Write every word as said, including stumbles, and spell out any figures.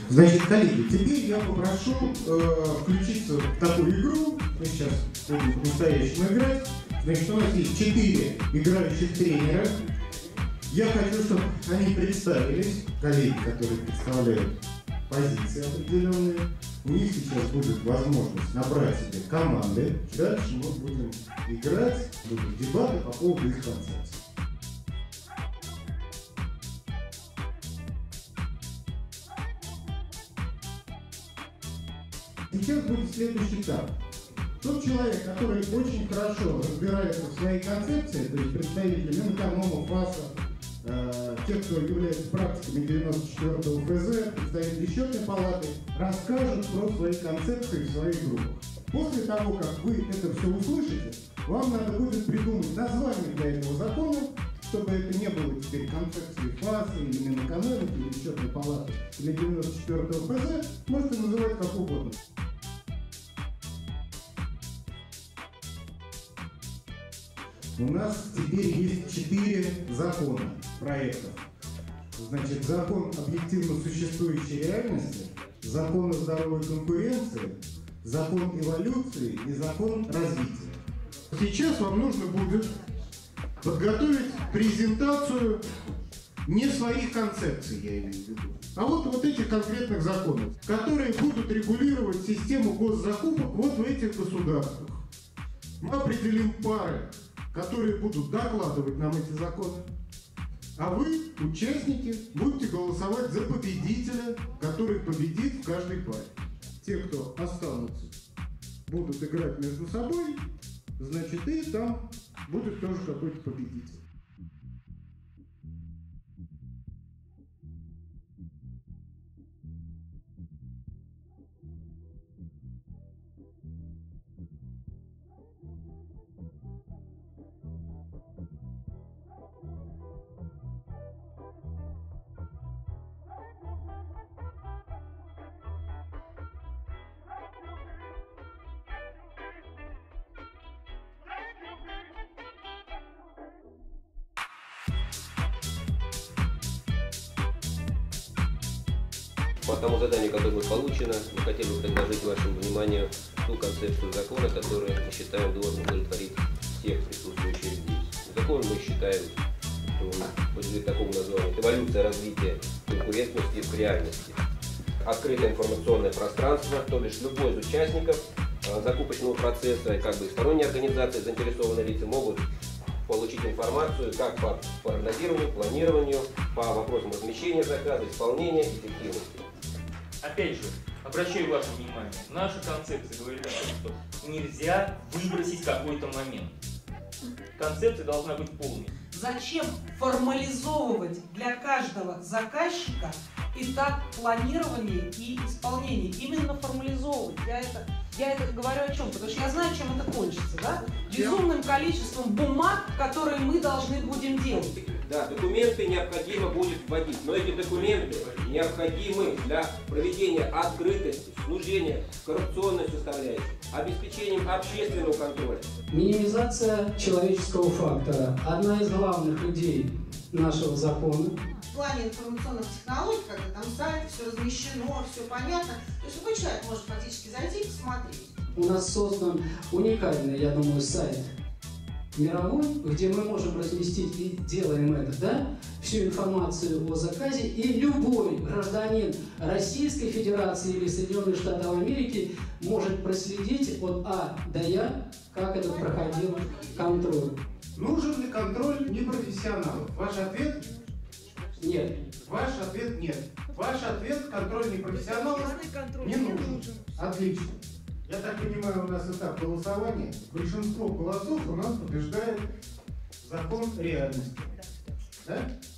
Значит, коллеги, теперь я попрошу э, включиться в такую игру. Мы сейчас будем по-настоящему играть. Значит, у нас есть четыре играющих тренера. Я хочу, чтобы они представились, коллеги, которые представляют позиции определенные. У них сейчас будет возможность набрать себе команды. Дальше мы будем играть, будут дебаты по поводу их концепции. Сейчас будет следующий этап. Тот человек, который очень хорошо разбирается в своей концепции, то есть представители Минэконома, ФАСа, э, те, кто являются практиками девяносто четвёртого эф зэ, представители счетной палаты, расскажут про свои концепции в своих группах. После того, как вы это все услышите, вам надо будет придумать название для этого закона, чтобы это не было теперь концепцией ФАСа или Минэкономики, или счетной палаты, или девяносто четвёртого эф зэ, можете называть как угодно. У нас теперь есть четыре закона проектов. Значит, закон объективно существующей реальности, закон о здоровой конкуренции, закон эволюции и закон развития. Сейчас вам нужно будет подготовить презентацию не своих концепций, я имею в виду, а вот, вот этих конкретных законов, которые будут регулировать систему госзакупок вот в этих государствах. Мы определим пары, которые будут докладывать нам эти законы, а вы, участники, будете голосовать за победителя, который победит в каждой паре. Те, кто останутся, будут играть между собой, значит, и там будет тоже какой-то победитель. По тому заданию, которое было получено, мы хотели бы предложить вашему вниманию ту концепцию закона, которую мы считаем должен удовлетворить всех присутствующих здесь. Закон мы считаем, что он подлежит такому названию: эволюция развития конкурентности в реальности. Открытое информационное пространство, то бишь любой из участников закупочного процесса, как бы сторонние организации, заинтересованные лица могут получить информацию как по прогнозированию, планированию, по вопросам размещения заказа, исполнения, эффективности. Опять же, обращаю ваше внимание, наша концепция говорит о том, что нельзя выбросить какой-то момент. Концепция должна быть полной. Зачем формализовывать для каждого заказчика этап планирования и исполнения? Именно формализовывать. Я это, я это говорю о чем? Потому что я знаю, чем это кончится, да? Безумным количеством бумаг, которые мы должны будем делать. Да, документы необходимо будет вводить, но эти документы необходимы для проведения открытости, снижения коррупционной составляющей, обеспечением общественного контроля. Минимизация человеческого фактора – одна из главных идей нашего закона. В плане информационных технологий, когда там сайт, все размещено, все понятно, то есть любой человек может фактически зайти и посмотреть. У нас создан уникальный, я думаю, сайт мировой, где мы можем разместить, и делаем это, да, всю информацию о заказе, и любой гражданин Российской Федерации или Соединенных Штатов Америки может проследить от А до Я, как это проходил контроль. Нужен ли контроль непрофессионалов? Ваш ответ? Нет. Ваш ответ нет. Ваш ответ – контроль непрофессионалов не нужен. Отлично. Я так понимаю, у нас этап голосования. Большинство голосов у нас побеждает закон реальности. Да?